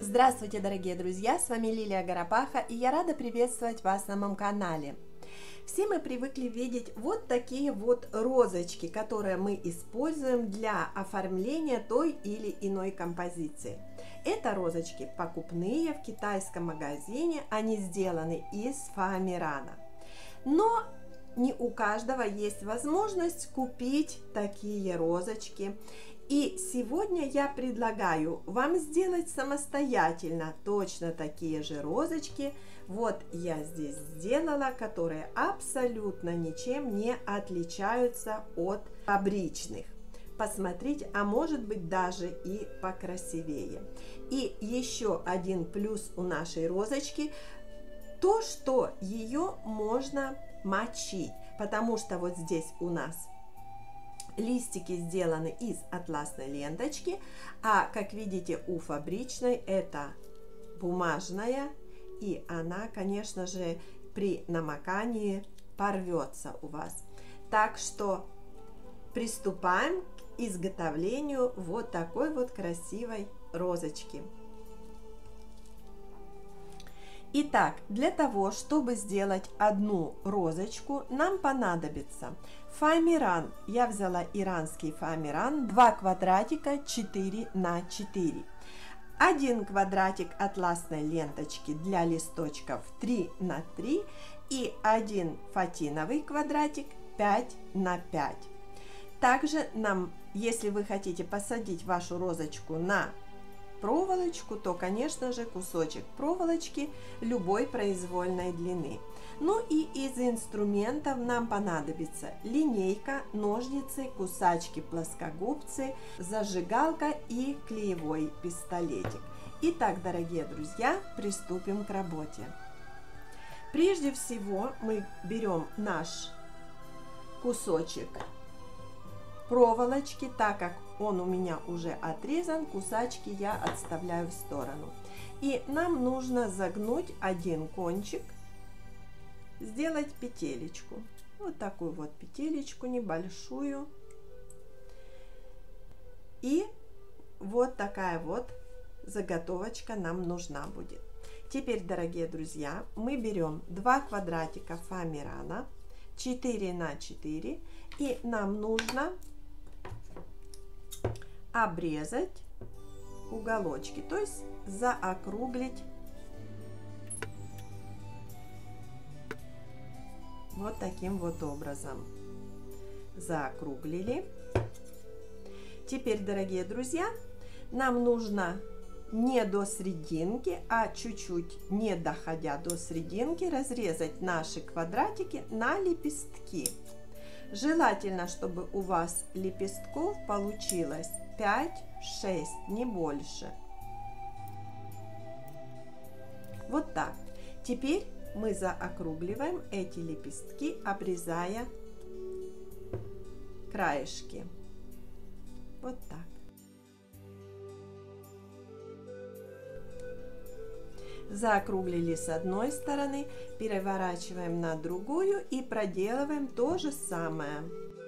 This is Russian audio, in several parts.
Здравствуйте, дорогие друзья! С вами Лилия Горопаха, и я рада приветствовать вас на моем канале. Все мы привыкли видеть вот такие вот розочки, которые мы используем для оформления той или иной композиции. Это розочки покупные в китайском магазине, они сделаны из фоамирана. Но не у каждого есть возможность купить такие розочки. И сегодня я предлагаю вам сделать самостоятельно точно такие же розочки. Вот я здесь сделала, которые абсолютно ничем не отличаются от фабричных. Посмотрите, а может быть даже и покрасивее. И еще один плюс у нашей розочки – то, что ее можно мочить, потому что вот здесь у нас листики сделаны из атласной ленточки, а как видите у фабричной это бумажная, и она, конечно же, при намокании порвется у вас. Так что приступаем к изготовлению вот такой вот красивой розочки. Итак, для того, чтобы сделать одну розочку, нам понадобится фоамиран. Я взяла иранский фоамиран, 2 квадратика 4 на 4. 1 квадратик атласной ленточки для листочков 3 на 3 и 1 фатиновый квадратик 5 на 5. Также нам, если вы хотите посадить вашу розочку на проволочку, то, конечно же, кусочек проволочки любой произвольной длины. Ну и из инструментов нам понадобится линейка, ножницы, кусачки, плоскогубцы, зажигалка и клеевой пистолетик. Итак, дорогие друзья, приступим к работе. Прежде всего мы берем наш кусочек проволочки, так как он у меня уже отрезан, кусачки я отставляю в сторону. И нам нужно загнуть один кончик, сделать петелечку. Вот такую вот петелечку небольшую. И вот такая вот заготовочка нам нужна будет. Теперь, дорогие друзья, мы берем 2 квадратика фоамирана 4 на 4, и нам нужно обрезать уголочки, то есть заокруглить вот таким вот образом. Заокруглили. Теперь, дорогие друзья, нам нужно не до серединки, а чуть-чуть не доходя до серединки, разрезать наши квадратики на лепестки. Желательно, чтобы у вас лепестков получилось 5-6, не больше. Вот так. Теперь мы заокругливаем эти лепестки, обрезая краешки. Вот так. Заокруглили с одной стороны, переворачиваем на другую и проделываем то же самое.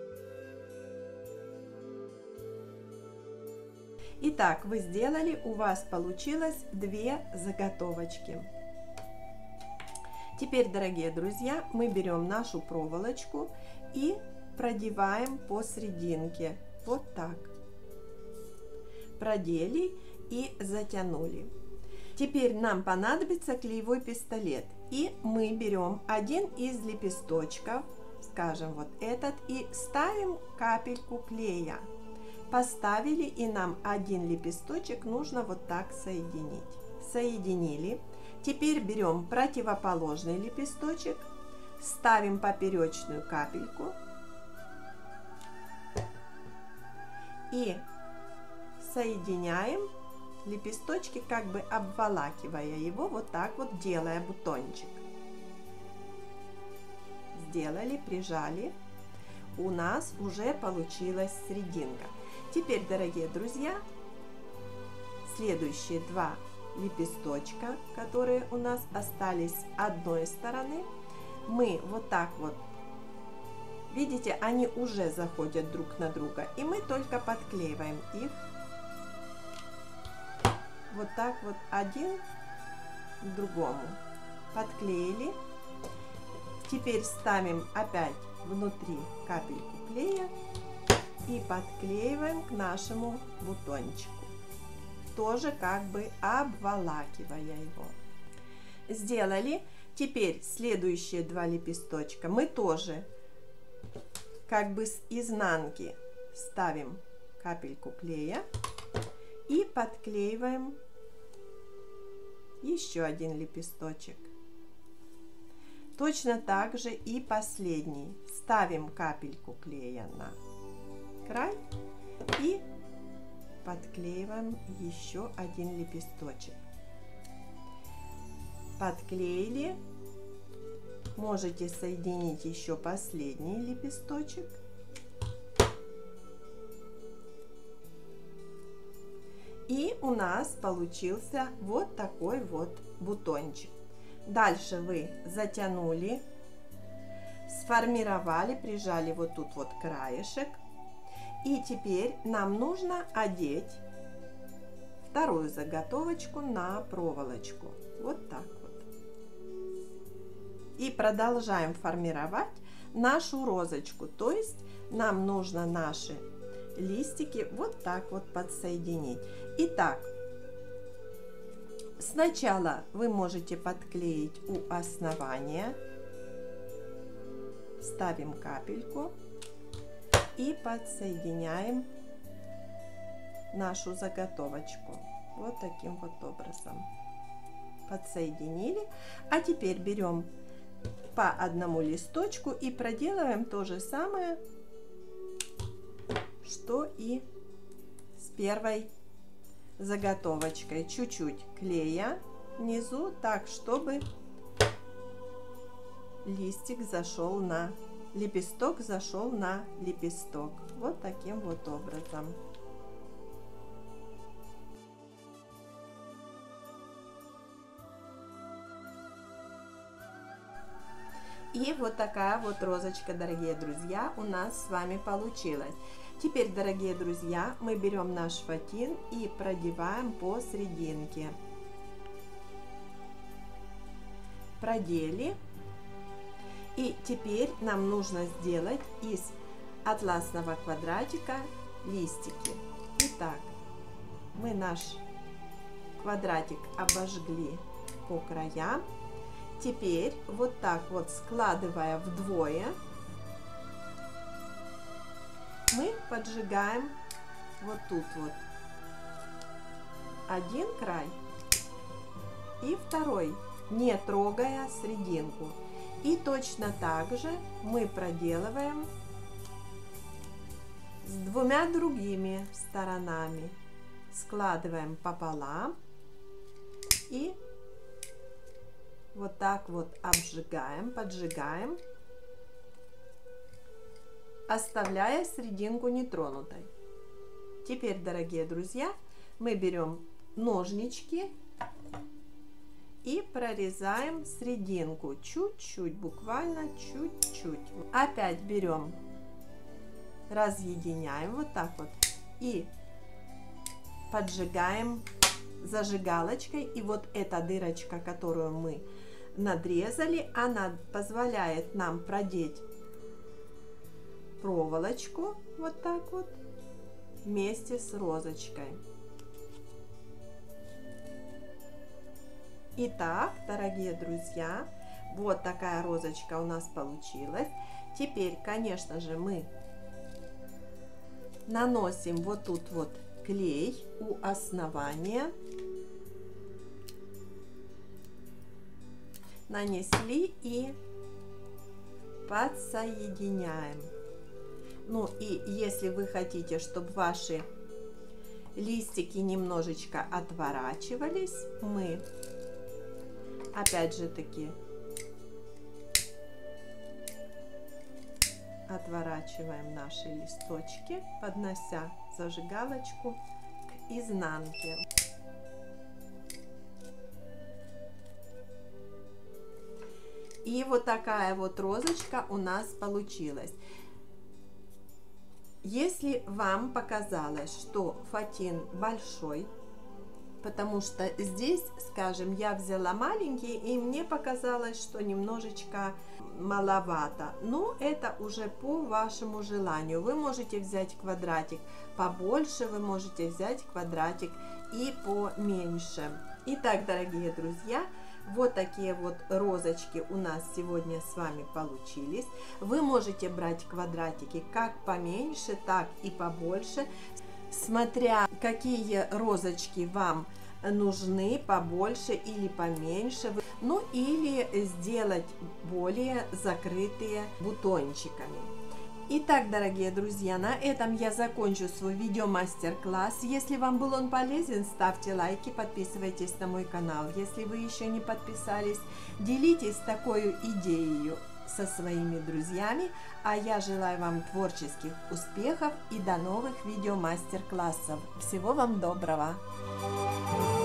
Итак, вы сделали, у вас получилось 2 заготовочки. Теперь, дорогие друзья, мы берем нашу проволочку и продеваем посерединке. Вот так. Продели и затянули. Теперь нам понадобится клеевой пистолет, и мы берем один из лепесточков, скажем вот этот, и ставим капельку клея. Поставили, и нам один лепесточек нужно вот так соединить. Соединили. Теперь берем противоположный лепесточек, ставим поперечную капельку и соединяем лепесточки, как бы обволакивая его, вот так вот делая бутончик. Сделали, прижали. У нас уже получилась серединка. Теперь, дорогие друзья, следующие 2 лепесточка, которые у нас остались с одной стороны, мы вот так вот, видите, они уже заходят друг на друга, и мы только подклеиваем их вот так вот один к другому. Подклеили. Теперь ставим опять внутри капельку клея и подклеиваем к нашему бутончику, тоже как бы обволакивая его. Сделали. Теперь следующие два лепесточка мы тоже как бы с изнанки ставим капельку клея и подклеиваем еще один лепесточек. Точно так же и последний. Ставим капельку клея на край и подклеиваем еще один лепесточек. Подклеили. Можете соединить еще последний лепесточек. И у нас получился вот такой вот бутончик. Дальше вы затянули, сформировали, прижали вот тут вот краешек. И теперь нам нужно одеть вторую заготовочку на проволочку. Вот так вот. И продолжаем формировать нашу розочку. То есть нам нужно наши листики вот так вот подсоединить. Итак, сначала вы можете подклеить у основания. Ставим капельку и подсоединяем нашу заготовочку. Вот таким вот образом. Подсоединили. А теперь берем по одному листочку и проделываем то же самое, что и с первой заготовочкой. Чуть-чуть клея внизу, так, чтобы листик зашел на лепесток, зашел на лепесток. Вот таким вот образом. И вот такая вот розочка, дорогие друзья, у нас с вами получилась. Теперь, дорогие друзья, мы берем наш фатин и продеваем по серединке. Продели. И теперь нам нужно сделать из атласного квадратика листики. Итак, мы наш квадратик обожгли по краям. Теперь вот так вот, складывая вдвое, мы поджигаем вот тут вот один край и второй, не трогая серединку. И точно так же мы проделываем с двумя другими сторонами. Складываем пополам и вот так вот обжигаем, поджигаем, оставляя серединку нетронутой. Теперь, дорогие друзья, мы берем ножнички и прорезаем серединку чуть-чуть, буквально чуть-чуть. Опять берем, разъединяем вот так вот и поджигаем зажигалочкой. И вот эта дырочка, которую мы надрезали, она позволяет нам продеть проволочку вот так вот вместе с розочкой. Итак, дорогие друзья, вот такая розочка у нас получилась. Теперь, конечно же, мы наносим вот тут вот клей у основания. Нанесли и подсоединяем. Ну и если вы хотите, чтобы ваши листики немножечко отворачивались, мы опять же таки отворачиваем наши листочки, поднося зажигалочку к изнанке. И вот такая вот розочка у нас получилась. Если вам показалось, что фатин большой, потому что здесь, скажем, я взяла маленький, и мне показалось, что немножечко маловато. Но это уже по вашему желанию. Вы можете взять квадратик побольше, вы можете взять квадратик и поменьше. Итак, дорогие друзья, вот такие вот розочки у нас сегодня с вами получились. Вы можете брать квадратики как поменьше, так и побольше, смотря какие розочки вам нужны, побольше или поменьше. Ну или сделать более закрытые бутончиками. Итак, дорогие друзья, на этом я закончу свой видео-мастер-класс. Если вам был он полезен, ставьте лайки, подписывайтесь на мой канал. Если вы еще не подписались, делитесь такой идеей со своими друзьями. А я желаю вам творческих успехов и до новых видео-мастер-классов. Всего вам доброго!